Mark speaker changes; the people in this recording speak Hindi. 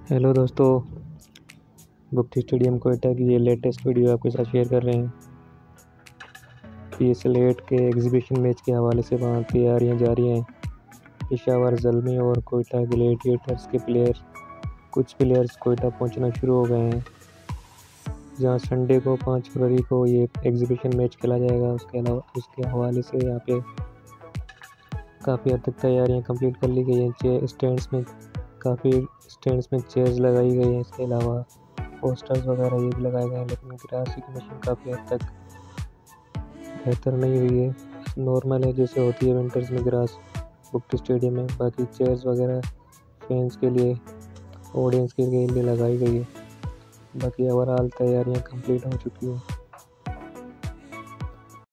Speaker 1: हेलो दोस्तों, बुक्टी स्टेडियम कोयटा की ये लेटेस्ट वीडियो आपके साथ शेयर कर रहे हैं। PSL 8 के एग्जीबिशन मैच के हवाले से वहाँ तैयारियाँ जारी हैं। पेशावर ज़ल्मी और कोयटा ग्लैडिएटर्स के कुछ प्लेयर्स कोयटा पहुँचना शुरू हो गए हैं, जहाँ संडे को 5 फरवरी को ये एग्जीबिशन मैच खेला जाएगा। उसके हवाले से यहाँ पे काफ़ी हद तक तैयारियाँ कंप्लीट कर ली गई हैं। काफ़ी स्टैंड्स में चेयर्स लगाई गई हैं। इसके अलावा पोस्टर्स वगैरह ये भी लगाए गए हैं, लेकिन ग्रास की कंडीशन काफ़ी हद तक बेहतर नहीं हुई है। नॉर्मल है जैसे होती है विंटर्स में ग्रास बुक्टी स्टेडियम में। बाकी चेयर्स वगैरह फैंस के लिए, ऑडियंस के लिए लगाई गई है। बाकी ओवरऑल तैयारियां कंप्लीट हो चुकी हैं।